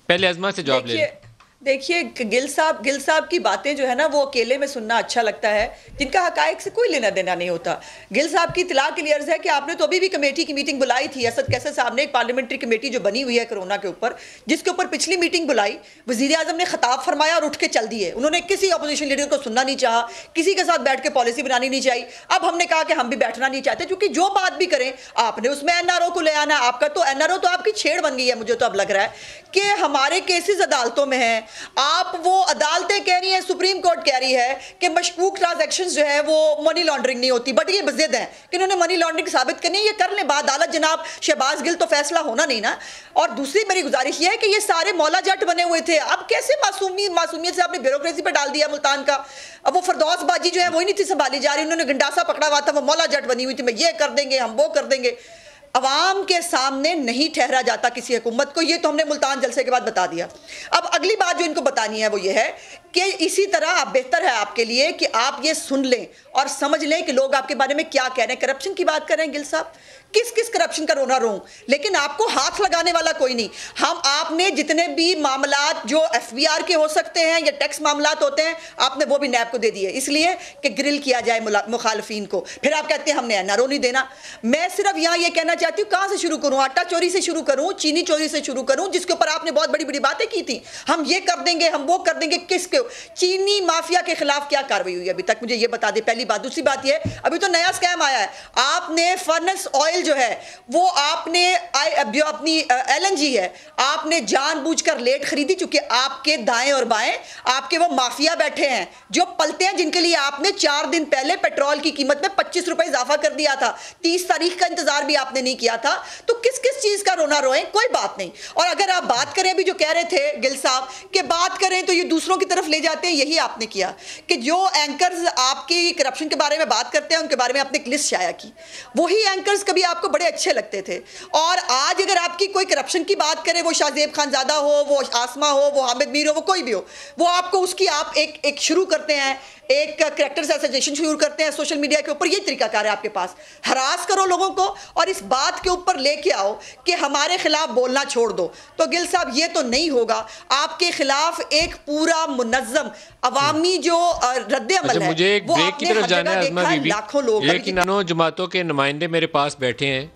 पहले अजमा से जवाब ले लें। देखिए देखिए, गिल साहब की बातें जो है ना वो अकेले में सुनना अच्छा लगता है, जिनका हकायक से कोई लेना देना नहीं होता। गिल साहब की इत्तला के लिए अर्ज है कि आपने तो अभी भी कमेटी की मीटिंग बुलाई थी। असद कैसर साहब ने एक पार्लियामेंट्री कमेटी जो बनी हुई है कोरोना के ऊपर, जिसके ऊपर पिछली मीटिंग बुलाई, वजीर आजम ने खिताब फरमाया और उठ के चल दिए। उन्होंने किसी अपोजिशन लीडर को सुनना नहीं चाहा, किसी के साथ बैठ के पॉलिसी बनानी नहीं चाहिए। अब हमने कहा कि हम भी बैठना नहीं चाहते, क्योंकि जो बात भी करें आपने उसमें एनआरओ को ले आना। आपका तो एनआरओ तो आपकी छेड़ बन गई है। मुझे तो अब लग रहा है कि हमारे केसेस अदालतों में हैं, आप वो अदालतें कह रही हैं, सुप्रीम कोर्ट कह रही है कि मशकूक ट्रांजैक्शंस जो है वो मनी लॉन्ड्रिंग नहीं होती, बट ये बजिद है कि इन्होंने मनी लॉन्ड्रिंग साबित करनी है। ये कर लें अदालत जनाब शहबाज गिल, तो फैसला होना नहीं ना। और दूसरी मेरी गुजारिश ये है कि ये सारे मौला जट बने हुए थे, अब कैसे मासूमियत से आपने ब्यूरोक्रेसी पर डाल दिया मुल्तान का। अब वो फरदौस बाजी जो है वही नहीं थी संभाली जा रही, उन्होंने गंडासा पकड़ा हुआ था, वो मौला जट बनी हुई थी, मैं ये कर देंगे, हम वो कर देंगे। अवाम के सामने नहीं ठहरा जाता किसी हुकूमत को, ये तो हमने मुल्तान जलसे के बाद बता दिया। अब अगली बात जो इनको बतानी है वो ये है कि इसी तरह आप, बेहतर है आपके लिए कि आप ये सुन लें और समझ लें कि लोग आपके बारे में क्या कह रहे हैं। करप्शन की बात कर रहे हैं गिल साहब, किस किस करप्शन का रोना रो, लेकिन आपको हाथ लगाने वाला कोई नहीं। हम आपने जितने भी मामलात जो एफबीआर के हो सकते हैं या टैक्स मामलात होते हैं, आपने वो भी नैब को दे दिए, इसलिए कि ग्रिल किया जाए मुखालफिन को। फिर आप कहते हैं हमने एनआरओ नहीं देना। मैं सिर्फ यहाँ ये कहना चाहती हूँ, कहाँ से शुरू करूँ? आटा चोरी से शुरू करूँ, चीनी चोरी से शुरू करूँ, जिसके ऊपर आपने बहुत बड़ी बड़ी बातें की थी, हम ये कर देंगे, हम वो कर देंगे। किसके? चीनी माफिया के खिलाफ क्या कार्रवाई हुई अभी तक, मुझे ये बता दे, पहली बात। दूसरी बात ये, अभी तो नया स्कैम आया है, आपने फर्नेस ऑयल जो है वो आपने जो अपनी एलएनजी है आपने जानबूझकर लेट खरीदी, चूंकि आपके दाएं और बाएं आपके वो माफिया बैठे हैं जो पलते हैं, जिनके लिए आपने 4 दिन पहले पेट्रोल की कीमत में 25 रुपए इजाफा कर दिया था। 30 तारीख का इंतजार भी आपने नहीं किया था। तो किस किस चीज का रोना रोए, कोई बात नहीं। और अगर आप बात करें, अभी जो कह रहे थे गिल साहब कि बात करें तो ये दूसरों की तरफ ले जाते हैं, यही आपने किया कि जो एंकर्स आपकी करप्शन के बारे में बात करते हैं उनके बारे में आपने एक लिस्ट शाया की। वही एंकर्स कभी आपको बड़े अच्छे लगते थे, और आज अगर आपकी कोई करप्शन की बात करे, वो शाहजेब खानजादा हो, वो आसमा हो, वो हामिद मीर हो, वो कोई भी हो, वो आपको उसकी आप एक शुरू करते हैं, एक कैरेक्टर्स एसोसिएशन शुरू करते हैं सोशल मीडिया के ऊपर। ये तरीकाकार है आपके पास, हरास करो लोगों को और इस बात के ऊपर लेके आओ कि हमारे खिलाफ बोलना छोड़ दो। तो गिल साहब ये तो नहीं होगा, आपके खिलाफ एक पूरा मुनज्जम अवामी जो रद्द-ए-अमल है, मुझे एक ब्रेक की तरफ जाना है अज़मा बीबी। लाखों लोग, लेकिन जमातों के नुमाइंदे मेरे पास बैठे हैं।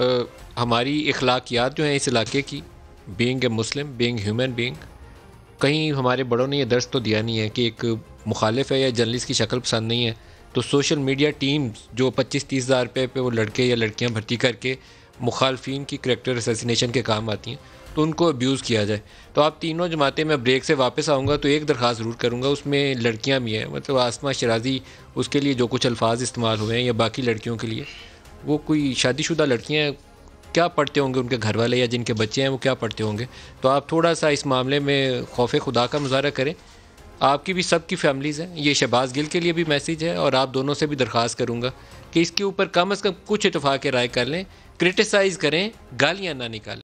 हमारी इखलाकियात जो हैं इस इलाके की, being a Muslim, being human being, कहीं हमारे बड़ों ने यह दर्ज तो दिया नहीं है कि एक मुखालिफ है या जर्नलिस्ट की शक्ल पसंद नहीं है तो सोशल मीडिया टीम्स जो 25-30 हज़ार रुपये पे वो लड़के या लड़कियां भर्ती करके मुखालफिन की करैक्टर असैसिनेशन के काम आती हैं, तो उनको अब्यूज़ किया जाए। तो आप तीनों जमातें, मैं ब्रेक से वापस आऊँगा तो एक दरख्वास्त ज़रूर करूँगा, उसमें लड़कियाँ भी हैं, मतलब आसमा शराजी, उसके लिए जो कुछ अल्फाज इस्तेमाल हुए हैं, या बाकी लड़कियों के लिए, वो कोई शादीशुदा लड़कियाँ क्या पढ़ते होंगे, उनके घर वाले या जिनके बच्चे हैं वो क्या पढ़ते होंगे। तो आप थोड़ा सा इस मामले में खौफ खुदा का मुजाहरा करें। आपकी भी सबकी फैमिलीज़ हैं, ये शहबाज गिल के लिए भी मैसेज है, और आप दोनों से भी दरख्वास्त करूँगा कि इसके ऊपर कम अज़ कम कुछ इत्तेफाक राय कर लें, क्रिटिसाइज़ करें, गालियाँ ना निकालें।